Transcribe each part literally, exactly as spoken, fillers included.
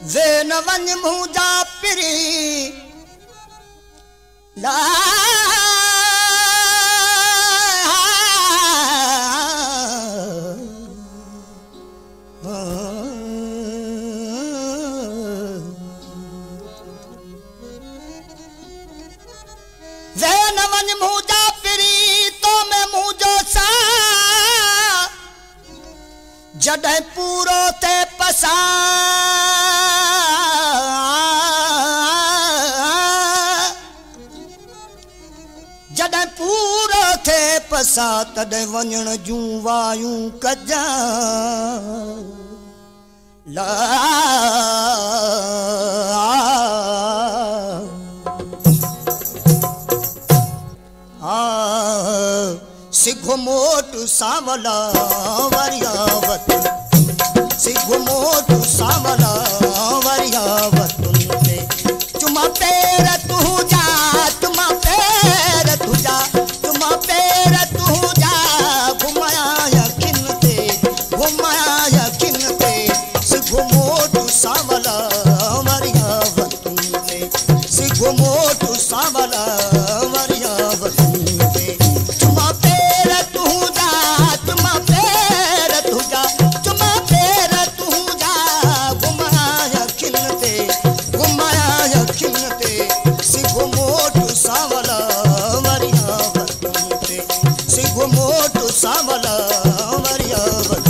वे न वञ मुंहिंजा पिरी ला वे न वञ मुंहिंजा पिरी तो में मुंहिंजो सा जॾहिं पूरो थे पसा जॾहिं पूरो थे पसा तॾहिं वञण जूं वायूं कजां ला सिघो मोटू सावला वरियावत सिघो मोटू सावला वरियावत चुमा पैर तू जा चुमा पैर तू जा चुमा पैर तू जा घुमाया यकिन ते घुमाया यकिन ते सिघो मोटू सावला वरियावत सिघो मोटू सावला वरियावत सावला वरियावत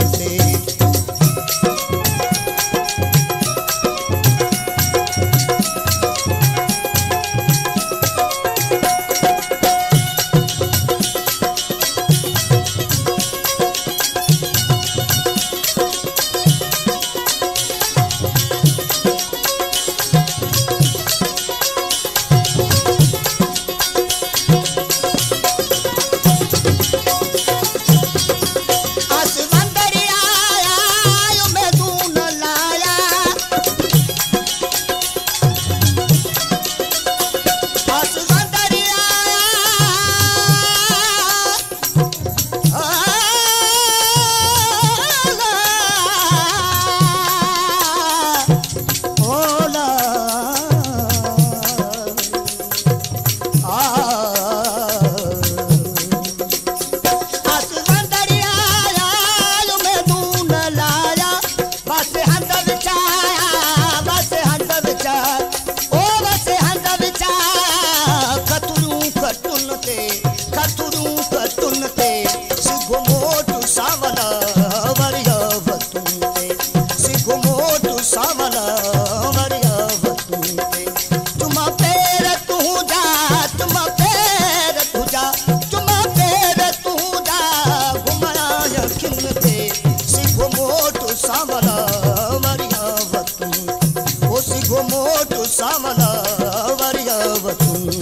सावला वरियावत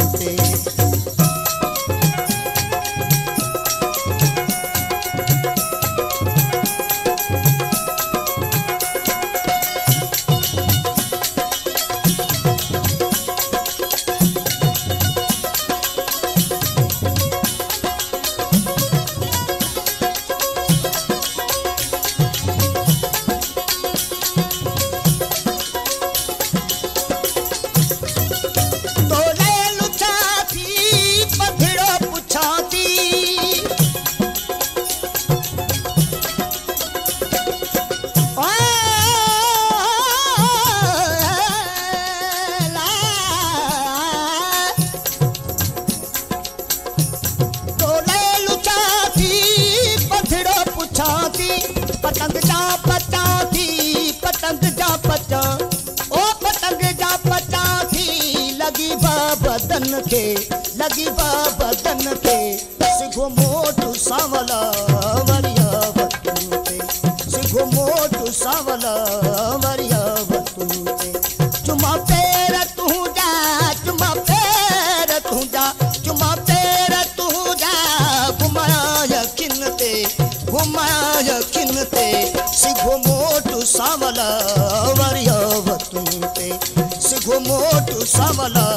पतंग जा पचा थी पतंग जा पचा ओ पतंग जा पचा थी लगी बा बदन के लगी बा बदन के सिघो मोटू सावला वरियावत सिघो मोटू सावला वरियावत चुमा पैर तू जा चुमा पैर तू जा चुमा पैर तू जा घुमाया यकिन ते घुमाया यकिन ते सिघो मोटू सावला वरियावत सिघो मोटू सावला